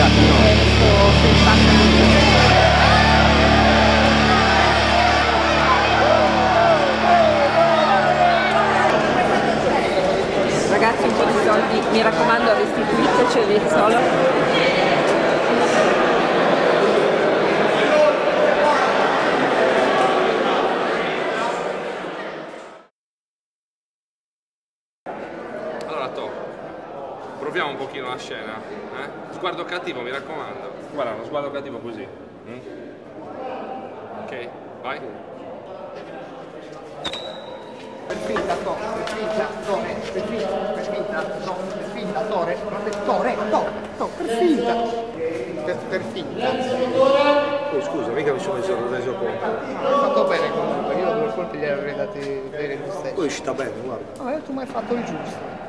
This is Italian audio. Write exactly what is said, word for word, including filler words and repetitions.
no. Ragazzi, un po' di soldi, mi raccomando, restituiteceli solo. Proviamo un pochino la scena, eh? Sguardo cattivo, mi raccomando. Guarda, uno sguardo cattivo così. Mm? Ok, vai. Per finta, to, per finta, tore, per finta, per finta, no, per finta, tore, tore, to, to, per finta. Per, per finta. Oh, scusa, mica mi sono messo reso conto. Hai fatto bene comunque, io due colpi gli avrei dati bene gli stessi. Poi ci sta bene, guarda. No, tu mi hai fatto il giusto.